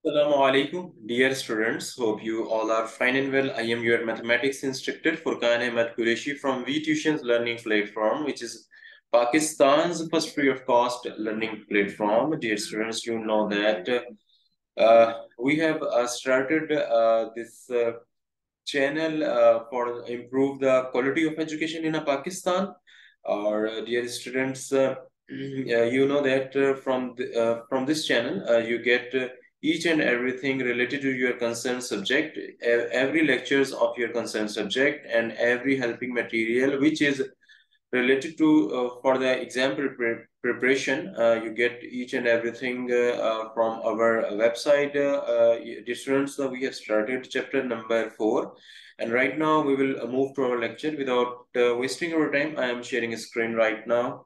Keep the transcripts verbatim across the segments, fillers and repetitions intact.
Assalamu alaikum, dear students. Hope you all are fine and well. I am your mathematics instructor Furqan Ahmed Qureshi from VTutions learning platform, which is Pakistan's first free of cost learning platform. Dear students, you know that uh, we have uh, started uh, this uh, channel uh, for improve the quality of education in uh, Pakistan. Or uh, dear students, uh, uh, you know that uh, from the, uh, from this channel uh, you get uh, each and everything related to your concerned subject, e- every lectures of your concerned subject, and every helping material which is related to uh, for the exam pre- preparation. Uh, you get each and everything uh, uh, from our website. Uh, uh, dear students, uh, we have started chapter number four, and right now we will uh, move to our lecture without uh, wasting our time. I am sharing a screen right now.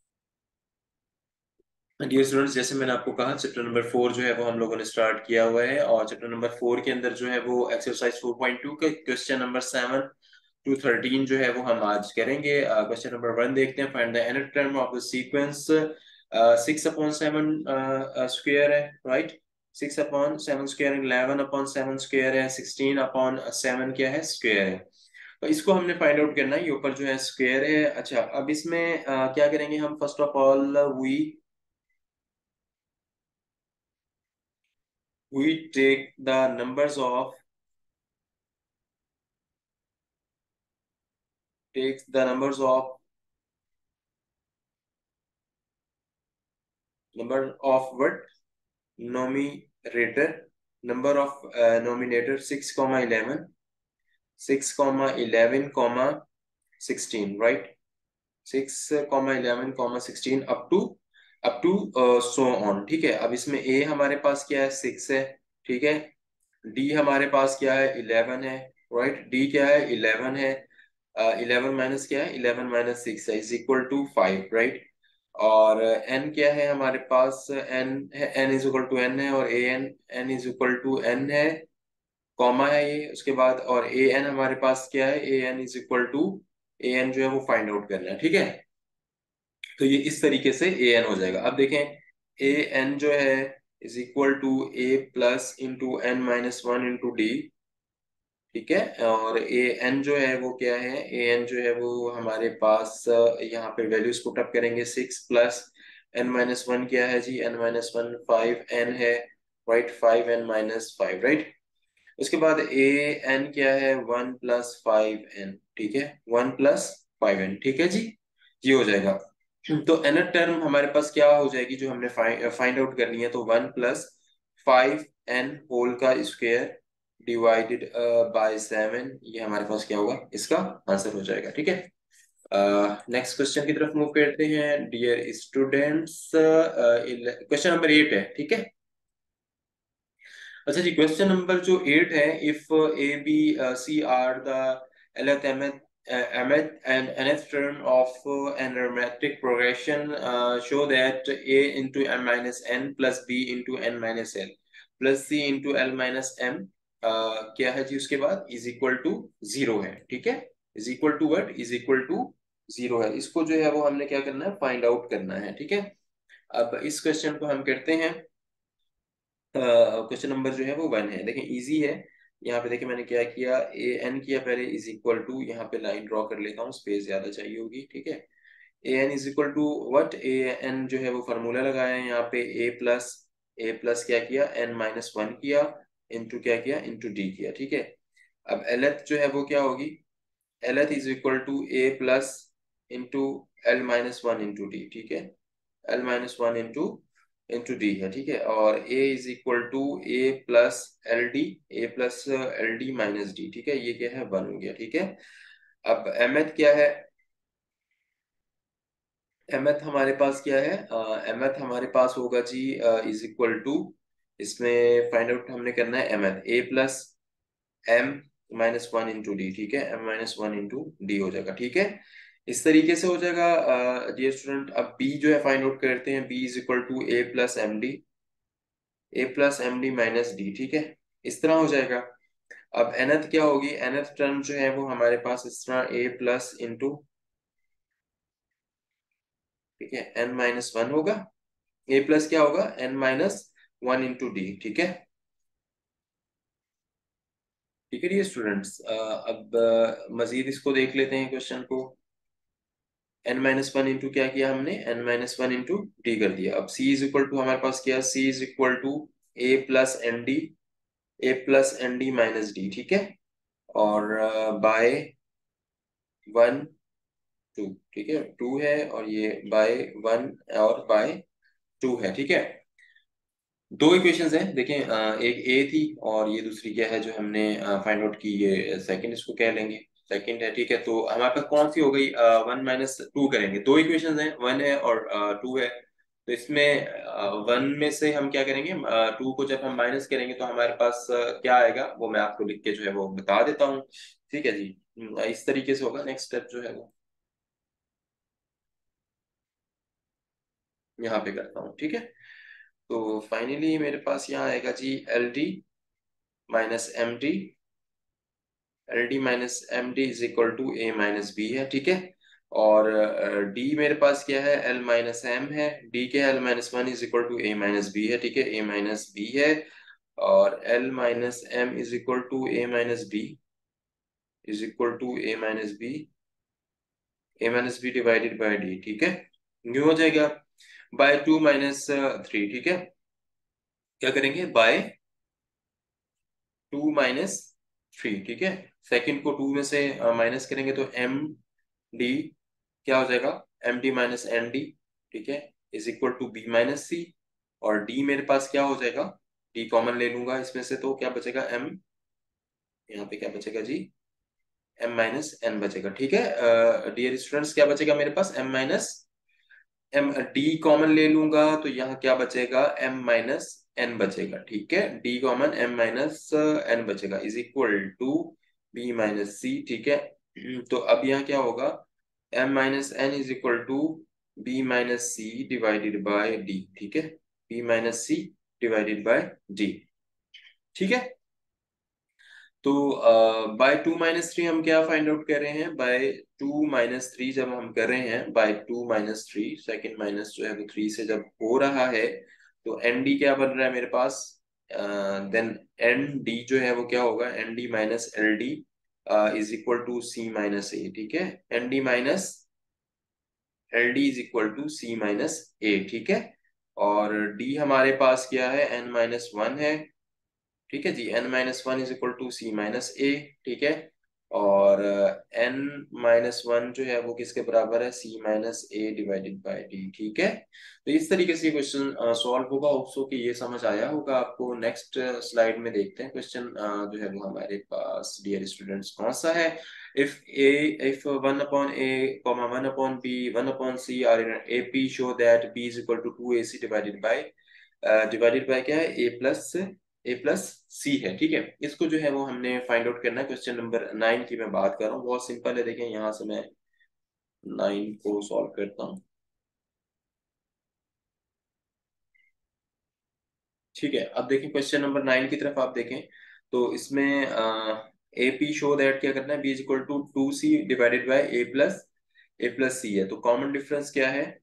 Dear students, जैसे मैंने आपको कहा chapter number four जो है वो हम लोगों ने स्टार्ट किया हुआ है, और चैप्टर नंबर फोर के अंदर जो है वो एक्सरसाइज फोर पॉइंट टू का question number seven two thirteen जो है वो हम आज करेंगे। क्वेश्चन नंबर वन देखते हैं। Find the nth term of the sequence. Six upon seven square है, right. Six upon seven square, eleven upon seven square है, सिक्सटीन अपॉन सेवन क्या है, स्क्वायर है। तो इसको हमने फाइंड आउट करना है। ये ऊपर जो है स्क्वायर है। अच्छा, अब इसमें uh, क्या करेंगे हम? First of all we we take the numbers of takes the numbers of number of what numerator, number of uh, nominator six comma eleven, six comma eleven comma sixteen, right? six comma eleven comma sixteen up to up to uh, so on। ठीक है, अब इसमें a हमारे पास क्या है, six है। ठीक है, d हमारे पास क्या है, इलेवन है, राइट। d क्या है, इलेवन है। इलेवन माइनस क्या है, इलेवन माइनस सिक्स है, is equal to five, right. और n क्या है हमारे पास, n है, n is equal to n है, और a n n is equal to n है, कॉमा है ये उसके बाद। और a n हमारे पास क्या है, a n is equal to a n जो है वो फाइंड आउट करना है। ठीक है, तो ये इस तरीके से a n हो जाएगा। अब देखें, a n जो है is equal to a plus into N minus one into D. ठीक है, और ए एन जो है वो क्या है, ए एन जो है वो हमारे पास अ, यहाँ पे वैल्यूज पुट अप करेंगे। Six plus N minus one क्या है जी, n minus one five n है, right. Five n minus five, right. उसके बाद ए एन क्या है, वन प्लस फाइव एन। ठीक है, वन प्लस फाइव एन, ठीक है जी। ये हो जाएगा। तो एन टर्म हमारे पास क्या हो जाएगी जो हमने फाइंड आउट करनी है, तो one plus five n whole का स्क्वायर डिवाइडेड बाय सेवन, ये हमारे पास क्या होगा, इसका आंसर हो जाएगा। ठीक है, नेक्स्ट क्वेश्चन की तरफ मूव करते हैं। Dear students, question number eight है। ठीक है, अच्छा जी, क्वेश्चन नंबर जो एट है, if a b c are the nth mth uh, mth and nth term of uh, an arithmetic progression, uh, show that a into m minus n plus b into n minus l plus c into l minus m uh, क्या है जी, उसके बाद is equal to zero है। ठीक है, is equal to what, is equal to zero है। इसको जो है वो हमने क्या करना है, फाइंड आउट करना है। ठीक है, अब इस क्वेश्चन को हम करते हैं। क्वेश्चन नंबर जो है वो वन है। देखें, इजी है। यहाँ पे देखिए मैंने क्या किया, ए एन किया पहले, इज इक्वल टू, यहाँ पे लाइन ड्रॉ कर लेता हूँ, स्पेस ज्यादा चाहिए होगी। ठीक है, A N is equal to what, a n जो है वो फार्मूला लगाया है यहाँ पे, ए प्लस ए प्लस क्या किया, एन माइनस वन किया, इंटू क्या किया, इंटू डी किया। ठीक है, अब एलथ जो है वो क्या होगी, lth is equal to A plus into l minus one into D. ठीक है, l minus one into into d है। ठीक है, और a is equal to A plus l d, a plus l d minus d. ठीक है, ये क्या है, वन हो गया। ठीक है, अब mth क्या है, mth हमारे पास क्या है, mth हमारे पास होगा जी इज इक्वल टू, इसमें फाइंड आउट हमने करना है mth, a plus m minus one into D. ठीक है, m minus one into d हो जाएगा। ठीक है, इस तरीके से हो जाएगा। डियर स्टूडेंट, अब b जो है फाइंड आउट करते हैं। b is equal to A plus m d, a plus m d minus d. ठीक है, इस तरह हो जाएगा। अब nth क्या होगी, nth टर्म जो है वो हमारे पास इस तरह, a प्लस इंटू, ठीक है, n माइनस वन होगा। a प्लस क्या होगा, n minus one into D. ठीक है, ठीक है डियर स्टूडेंट्स, अब अ, मजीद इसको देख लेते हैं क्वेश्चन को। एन माइनस वन इंटू क्या किया हमने, n minus one into d कर दिया। अब सी इज इक्वल टू हमारे पास क्या, c is equal to A plus n d, a plus n d minus d, ठीक है। और बाय वन टू, ठीक है, टू है और ये बाय वन और बाय टू है, ठीक है। दो इक्वेशंस हैं देखें, अ, एक ए थी और ये दूसरी क्या है जो हमने फाइंड आउट की, ये सेकंड इसको कह लेंगे, सेकंड है, ठीक है। तो हमारे पास कौन सी हो गई, वन माइनस टू करेंगे। दो इक्वेशंस हैं, वन है और टू है। तो इसमें वन में से हम क्या करेंगे, टू को जब हम माइनस करेंगे तो हमारे पास अ, क्या आएगा वो मैं आपको लिख के जो है वो बता देता हूँ, ठीक है जी। हम्म, इस तरीके से होगा। नेक्स्ट स्टेप जो है वो यहाँ पे करता हूँ, ठीक है। तो फाइनली मेरे पास यहाँ आएगा जी l d minus m d, l d minus m d is equal to a minus b है, ठीक है। और डी मेरे पास क्या है, एल माइनस एम है, डी के l minus one is equal to a minus b है, ठीक है, ए माइनस बी है। और l minus m is equal to a minus b is equal to a minus b, a minus b divided by d, ठीक है। New हो जाएगा bye two minus three, ठीक है। क्या करेंगे, बाय टू माइनस थ्री, ठीक है। सेकंड को टू में से माइनस करेंगे तो एम डी क्या हो जाएगा, m d minus n d, ठीक है, is equal to b minus c. और डी मेरे पास क्या हो जाएगा, डी कॉमन ले लूंगा इसमें से, तो क्या बचेगा एम, यहाँ पे क्या बचेगा जी, एम माइनस एन बचेगा, ठीक है। डियर स्टूडेंट्स, क्या बचेगा मेरे पास, m minus m, d common ले लूंगा तो यहाँ क्या बचेगा, एम माइनस एन बचेगा, ठीक है। D common m minus n बचेगा is equal to b minus c, ठीक है। तो अब यहाँ क्या होगा, m minus n is equal to b minus c divided by d, ठीक है, b minus c divided by d, ठीक है। तो बाय टू माइनस थ्री हम क्या फाइंड आउट कर रहे हैं, बाय टू माइनस थ्री जब हम कर रहे हैं, by two minus three, second minus जो है वो थ्री से जब हो रहा है, तो एन डी क्या बन रहा है मेरे पास, देन एन डी जो है वो क्या होगा, n d minus l d is equal to c minus a, ठीक है। N d minus l d is equal to c minus a, ठीक है। और डी हमारे पास क्या है, एन माइनस वन है, ठीक है जी, n minus one is equal to c minus a, ठीक है। और एन माइनस वन जो है वो किसके बराबर है, c minus a divided by d, ठीक है। तो इस तरीके से क्वेश्चन सॉल्व होगा। होप्सो कि ये समझ आया होगा आपको। नेक्स्ट स्लाइड में देखते हैं क्वेश्चन जो है वो हमारे पास डियर स्टूडेंट्स कौन सा है। if a if one upon a comma one upon b one upon c are in a p show that b is equal to two a c divided by divided by क्या है, ए plus a plus सी है, ठीक है। इसको जो है वो हमने फाइंड आउट करना है। क्वेश्चन नंबर नाइन की मैं बात कर रहा हूँ, बहुत सिंपल है। देखें यहाँ से मैं नाइन को सॉल्व करता हूँ, ठीक है। अब देखें क्वेश्चन नंबर नाइन की तरफ आप देखें, तो इसमें ए पी शो दैट क्या करना है, b is equal to two c divided by a plus a plus सी है। तो कॉमन डिफरेंस क्या है,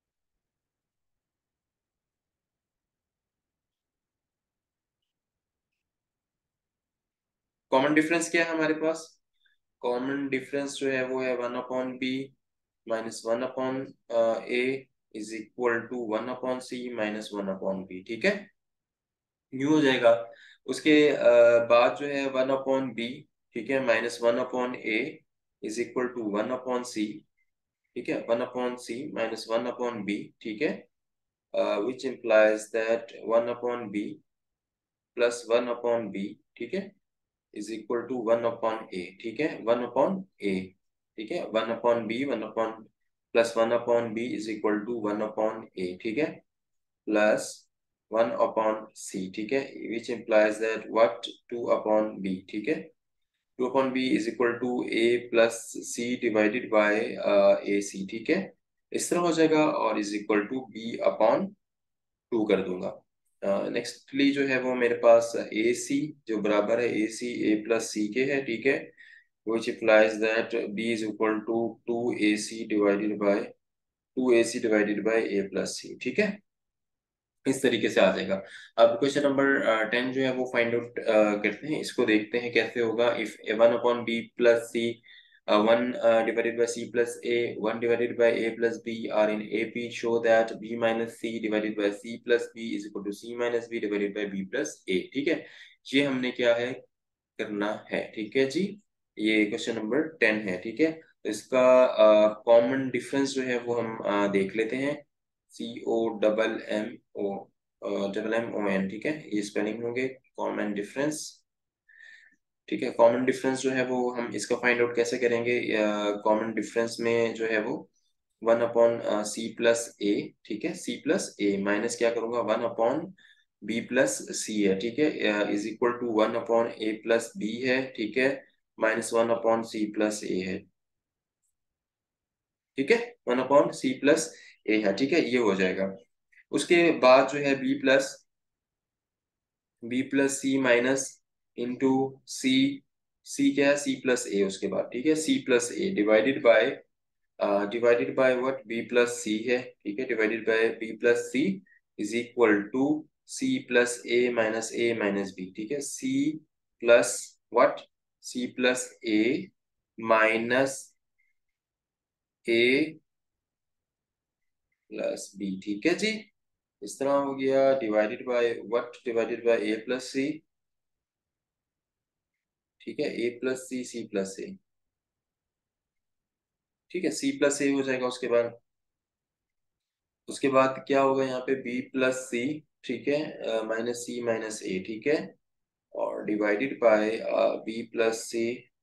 कॉमन डिफरेंस क्या है हमारे पास, कॉमन डिफरेंस जो है वो है one upon b minus one upon a is equal to one upon c minus one upon b, ठीक है। न्यू हो जाएगा। उसके अ, बाद जो है वन अपॉन बी, ठीक है, minus one upon a is equal to one upon c, ठीक है, one upon c minus one upon b, ठीक है। Which implies that one upon b plus one upon b, ठीक है, is equal to one upon a, ठीक है, one upon a, ठीक है, one upon b one upon plus one upon b is equal to one upon a, ठीक है, plus one upon c, ठीक है, which implies that what two upon b, ठीक है, two upon b is equal to A plus c divided by a c, ठीक है। इस तरह हो जाएगा और is equal to b upon two कर दूंगा। नेक्स्टली जो है वो मेरे पास ए सी जो बराबर है ए सी ए प्लस सी के है, ठीक है, which implies that b is equal to two a c divided by two a c divided by a plus c, ठीक है। इस तरीके से आ जाएगा। अब क्वेश्चन नंबर टेन जो है वो फाइंड आउट करते हैं, इसको देखते हैं कैसे होगा। If one upon b plus c, one divided by c plus a, one divided by a plus b are in A P, show that b minus c divided by c plus b is equal to c minus b divided by B plus a. ठीक है, ये हमने क्या है करना है। ठीक है जी, ये क्वेश्चन नंबर टेन है। ठीक है, तो इसका कॉमन डिफरेंस जो है वो हम uh, देख लेते हैं। C O double M O double M O N. ठीक है, ये स्पेलिंग होंगे कॉमन डिफरेंस। ठीक है, कॉमन डिफरेंस जो है वो हम इसका फाइंड आउट कैसे करेंगे। कॉमन डिफरेंस में जो है वो one upon c plus a. ठीक है, सी प्लस ए माइनस क्या करूंगा, वन अपॉन बी प्लस सी है। ठीक है, is equal to one upon a plus b है। ठीक है, minus one upon c plus a है। ठीक है, one upon c plus a है। ठीक है, ये हो जाएगा। उसके बाद जो है B plus B plus C minus into C, C क्या है, सी प्लस ए उसके बाद। ठीक है, सी plus A divided by divided by what, B plus सी है। ठीक है, divided by B plus C is equal to C plus A minus A minus B. ठीक है, सी plus what, C plus A minus A plus B. ठीक है जी, इस तरह हो गया। Divided by what, divided by a plus c. ठीक है, ए plus C, C plus a. ठीक है, सी प्लस ए हो जाएगा। उसके बाद उसके बाद क्या होगा यहाँ पे, बी प्लस सी। ठीक है, माइनस सी माइनस ए। ठीक है, और divided by B plus C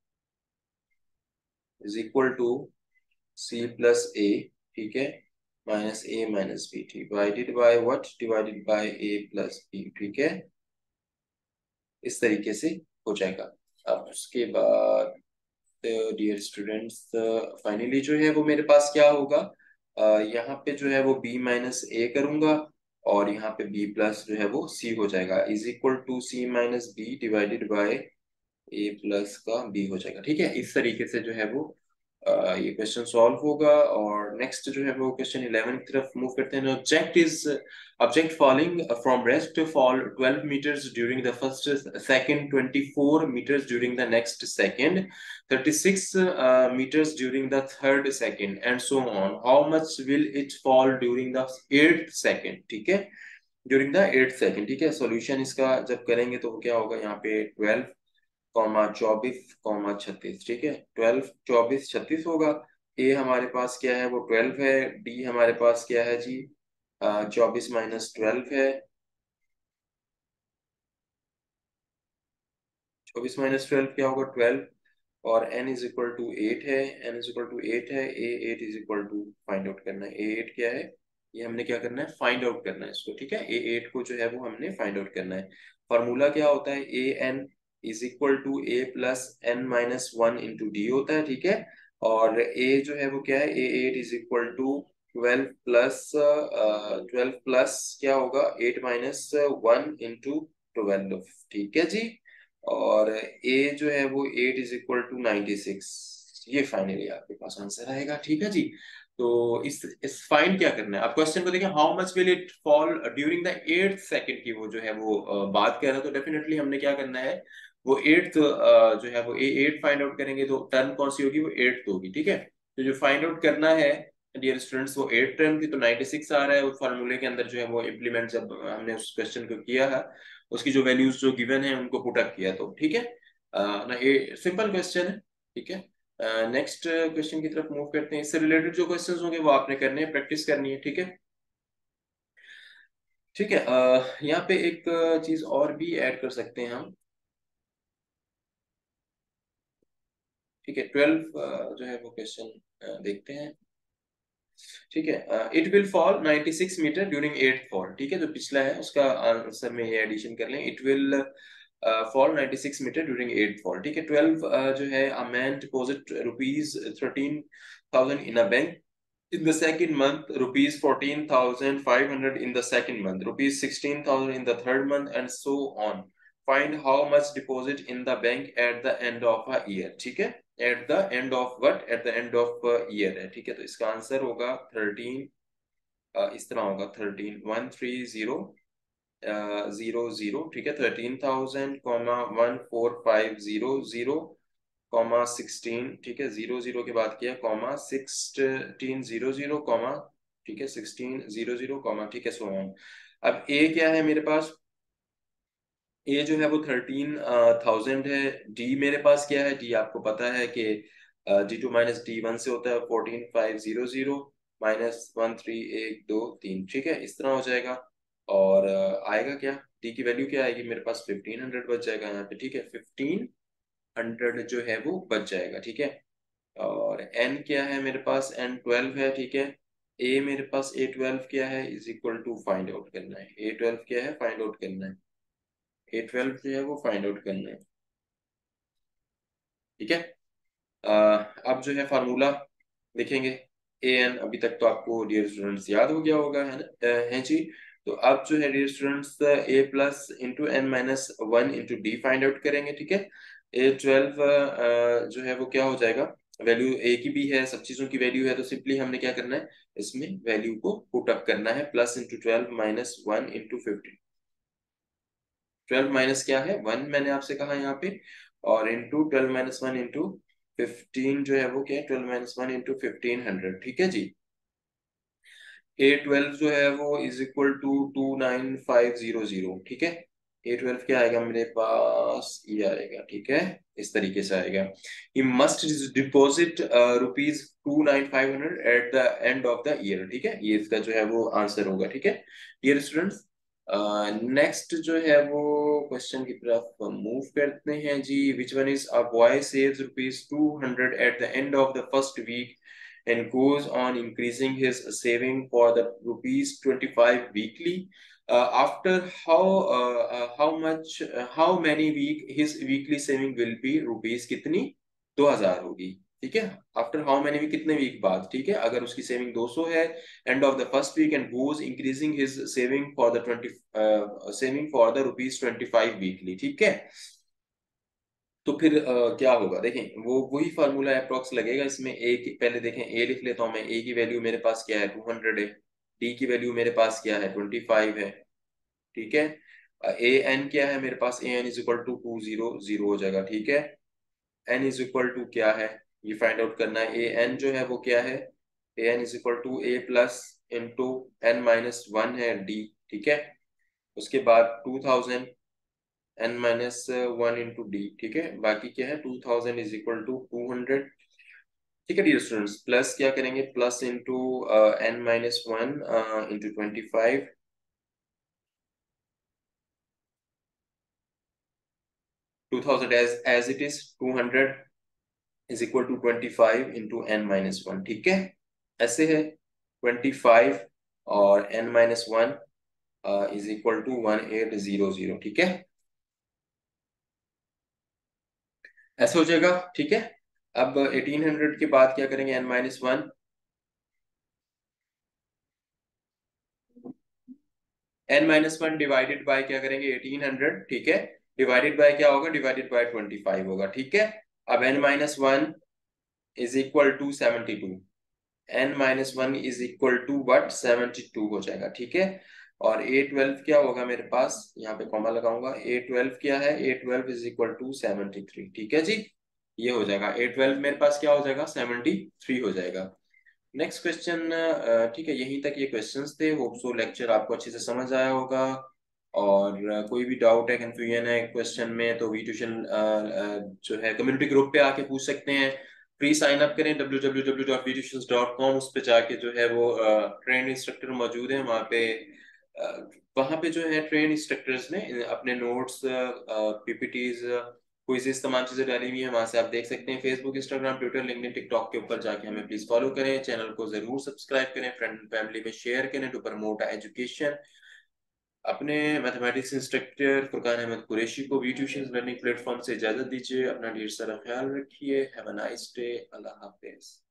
is equal to C plus a. ठीक है, minus A minus b divided by what, divided by a plus B. ठीक है, इस तरीके से हो जाएगा। अब उसके बाद डियर स्टूडेंट्स, फाइनली जो है वो मेरे पास क्या होगा, uh, यहाँ पे जो है वो b माइनस ए करूंगा, और यहाँ पे b प्लस जो है वो c हो जाएगा, is equal to c minus b divided by a plus का b हो जाएगा। ठीक है, इस तरीके से जो है वो uh, ये क्वेश्चन सॉल्व होगा। और नेक्स्ट जो है वो क्वेश्चन इलेवन की तरफ मूव करते हैं। Object is object falling from rest to fall twelve meters during the first second, twenty-four meters during the next second, thirty-six uh, meters during the third second, and so on. How much will it fall during the eighth second? ठीक है, during the eighth second। ठीक है, solution इसका जब करेंगे तो क्या होगा, यहाँ पे ट्वेल्व कॉमा चौबीस कॉमा छत्तीस। ठीक है, ट्वेल्व चौबीस छत्तीस होगा। ए हमारे पास क्या है, वो ट्वेल्व है। डी हमारे पास क्या है जी, चौबीस माइनस ट्वेल्व है। चौबीस माइनस ट्वेल्व क्या होगा, ट्वेल्व। और n is equal to eight है। n is equal to eight है। ए eight is equal to find out करना है। ए एट क्या है, ये हमने क्या करना है, फाइंड आउट करना है इसको। ठीक है, ए एट को जो है वो हमने फाइंड आउट करना है। फॉर्मूला क्या होता है, A N is equal to A plus N minus one into D होता है। ठीक है, और ए जो है वो क्या है, ए eight is equal to twelve plus twelve plus क्या होगा, eight minus one into twelve. ठीक है जी, और ए जो है वो eight is equal to ninety six. ये फाइनली आपके पास आंसर आएगा। ठीक है जी, तो इस इस फाइंड क्या करना है, आप क्वेश्चन को देखें, how much will it fall during the eighth second की वो जो है वो uh, बात कर रहा है। तो डेफिनेटली हमने क्या करना है, वो एट्थ uh, जो है वो ए एट फाइंड आउट करेंगे, तो टर्म कौन सी होगी, वो एट्थ होगी। ठीक है, तो जो फाइंड आउट करना है डियर स्टूडेंट्स, वो एट टर्म की, तो नाइनटी सिक्स आ रहा है उस फार्मूले के अंदर जो है वो इम्प्लीमेंट जब हमने उस क्वेश्चन को किया है, उसकी जो वैल्यूज जो गिवन है उनको पुट अप किया। तो ठीक है, अह, ना ये सिंपल क्वेश्चन है। ठीक है, नेक्स्ट क्वेश्चन की तरफ मूव करते हैं। इससे रिलेटेड जो क्वेश्चंस होंगे वो आपने करने हैं, प्रैक्टिस करनी है। ठीक है, ठीक है, अह, यहाँ पे एक चीज और भी ऐड कर सकते हैं हम। ठीक है, ट्वेल्व जो है वो क्वेश्चन देखते हैं। ठीक है, it will fall ninety six metre during eight fall. ठीक है, जो पिछला है उसका आंसर में ये एडिशन कर लें, it will fall ninety six metre during eight fall. ठीक है, ट्वेल्व जो है, a man deposit rupees thirteen thousand in a bank in the second month, rupees fourteen thousand five hundred in the second month, rupees sixteen thousand in the third month, and so on. Find how much deposit in the bank at the end of a year. ठीक है, at the end of what, at the end of a year है। ठीक है, तो इसका answer होगा thirteen इस तरह होगा thirteen one three zero zero zero, ठीक है, thirteen thousand comma one four five zero zero comma sixteen, ठीक है, जीरो जीरो के बाद किया comma sixteen zero zero comma, ठीक है, सिक्सटीन जीरो जीरो कॉमा, ठीक है, सो ऑन। अब ए क्या है मेरे पास, ए जो है वो थर्टीन थाउजेंड है। डी मेरे पास क्या है, डी आपको पता है कि D two minus D one से होता है fourteen five zero zero minus one three एक दो तीन, ठीक है, इस तरह हो जाएगा। और uh, आएगा क्या, डी की वैल्यू क्या आएगी मेरे पास, फिफ्टीन हंड्रेड बच जाएगा यहाँ पे, ठीक है, फिफ्टीन हंड्रेड जो है वो बच जाएगा, ठीक है। और एन क्या है मेरे पास, एन ट्वेल्व है, ठीक है। ए मेरे पास ए ट्वेल्व क्या है, is equal to find out करना है, ए ट्वेल्व क्या है फाइंड आउट करना है, ए ट्वेल्व जो है वो फाइंड आउट करना है, ठीक है। अ, अब जो है फार्मूला लिखेंगे, ए एन अभी तक तो आपको डियर स्टूडेंट्स याद हो गया होगा, है ना, अ, है जी। तो अब जो है dear students A plus into N minus one into D find out करेंगे, ठीक है। ए ट्वेल्व जो है वो क्या हो जाएगा, वैल्यू ए की भी है, सब चीजों की वैल्यू है, तो सिंपली हमने क्या करना है, इसमें वैल्यू को पुट अप करना है, plus into twelve minus one into fifteen, twelve minus क्या है वन, मैंने आपसे कहा यहाँ पे, और into twelve minus one into fifteen जो है वो क्या है, twelve minus one into fifteen hundred, ठीक है जी। ए ट्वेल्व जो है वो is equal to two nine five zero zero, ठीक है। ए ट्वेल्व क्या आएगा मेरे पास, ये आएगा, ठीक है, इस तरीके से आएगा। He must deposit rupees two nine five hundred at the end of the year, ठीक है, ये इसका जो है वो आंसर होगा, ठीक है डियर स्टूडेंट्स। नेक्स्ट जो है वो क्वेश्चन की तरफ मूव करते हैं जी। Which one is a boy saves rupees two hundred at the end of the first week and goes on increasing his saving for the rupees twenty-five weekly. Uh, after how uh, uh, how much uh, how many week his weekly saving will be rupees कितनी, दो हजार होगी, ठीक है। After how many week, कितने week बाद, ठीक है, अगर उसकी सेविंग दो सौ है end of the first week and goes increasing his saving for the twenty saving for the rupees twenty five weekly, ठीक है। तो फिर अ, क्या होगा, देखें वो वही फार्मूला अप्रोक्स लगेगा इसमें। ए की पहले देखें, ए लिख लेता हूं मैं, ए की वैल्यू मेरे पास क्या है, टू हंड्रेड है, डी की वैल्यू मेरे पास क्या है, ट्वेंटी फाइव है, ठीक है। ए एन क्या है मेरे पास, A N is equal to two zero zero हो जाएगा, ठीक है। एन इज इक्वल टू क्या है, ये फाइंड आउट करना है। ए एन जो है वो क्या है, A N is equal to A plus into N minus one है डी, ठीक है। उसके बाद two thousand N minus one into D, ठीक है, बाकी क्या है, two thousand is equal to two hundred, ठीक है डियर स्टूडेंट्स। प्लस क्या करेंगे, plus into N minus one into twenty five, two thousand as as it is, two hundred is equal to twenty five into N minus one, ठीक है, ऐसे है। Twenty five और N minus one is equal to one eight zero zero, ठीक है, ऐसे हो जाएगा, ठीक है। अब एटीन हंड्रेड के बाद क्या करेंगे, N minus one, N minus one divided by क्या करेंगे, एटीन हंड्रेड, ठीक है, डिवाइडेड बाय क्या होगा, डिवाइडेड बाय ट्वेंटी फाइव होगा, ठीक है। अब N minus one is equal to seventy two, N minus one is equal to what, seventy two हो जाएगा, ठीक है। और ए ट्वेल्व क्या होगा मेरे पास, यहाँ पे कॉमा लगाऊंगा, ए ट्वेल्व क्या है, A twelve is equal to seventy three, ठीक है जी, ये हो जाएगा, ए ट्वेल्व मेरे पास क्या हो जाएगा, सेवेंटी थ्री हो जाएगा। नेक्स्ट क्वेश्चन, ठीक है, यहीं तक ये क्वेश्चंस थे। होप सो लेक्चर आपको अच्छे से समझ आया होगा। और uh, कोई भी डाउट है, कंफ्यूजन है क्वेश्चन में, तो वी ट्यूशन जो है कम्युनिटी ग्रुप पे आके पूछ सकते हैं। फ्री साइन अप करें W W W dot V Tuitions dot com, उस पे जाके जो है वो ट्रेन इंस्ट्रक्टर मौजूद है वहाँ पे। uh, वहाँ पे जो है ट्रेन इंस्ट्रक्टर्स ने अपने नोट्स, पीपीटीज, क्विज़ेस, तमाम चीजें डाली हुई है, वहां से आप देख सकते हैं। Facebook, Instagram, Twitter, LinkedIn, TikTok के ऊपर जाके हमें प्लीज फॉलो करें, चैनल को जरूर सब्सक्राइब करें, फ्रेंड फैमिली में शेयर करें टू प्रमोट एजुकेशन। अपने मैथमेटिक्स इंस्ट्रक्टर फुरकान अहमद कुरैशी को वी ट्यूशन लर्निंग प्लेटफॉर्म से इजाजत दीजिए। अपना ढेर सारा ख्याल रखिए। Have a nice day. Allah Hafiz.